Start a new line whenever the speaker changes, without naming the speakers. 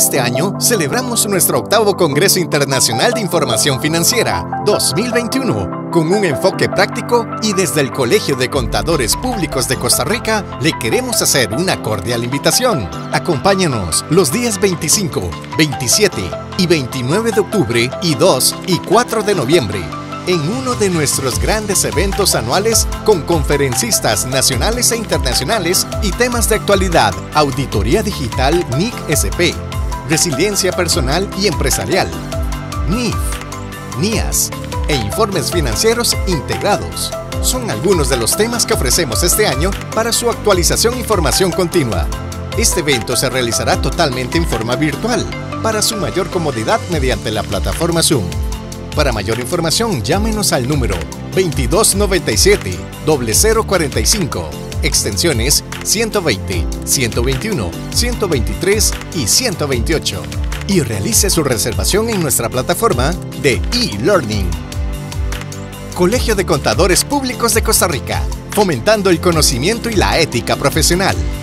Este año celebramos nuestro octavo Congreso Internacional de Información Financiera 2021 con un enfoque práctico y desde el Colegio de Contadores Públicos de Costa Rica le queremos hacer una cordial invitación. Acompáñanos los días 25, 27 y 29 de octubre y 2 y 4 de noviembre en uno de nuestros grandes eventos anuales con conferencistas nacionales e internacionales y temas de actualidad, auditoría digital NIC-SP, resiliencia personal y empresarial, NIF, NIAS e informes financieros integrados. Son algunos de los temas que ofrecemos este año para su actualización y formación continua. Este evento se realizará totalmente en forma virtual, para su mayor comodidad mediante la plataforma Zoom. Para mayor información, llámenos al número 2297-0045, extensiones 120, 121, 123 y 128. Y realice su reservación en nuestra plataforma de e-learning. Colegio de Contadores Públicos de Costa Rica, fomentando el conocimiento y la ética profesional.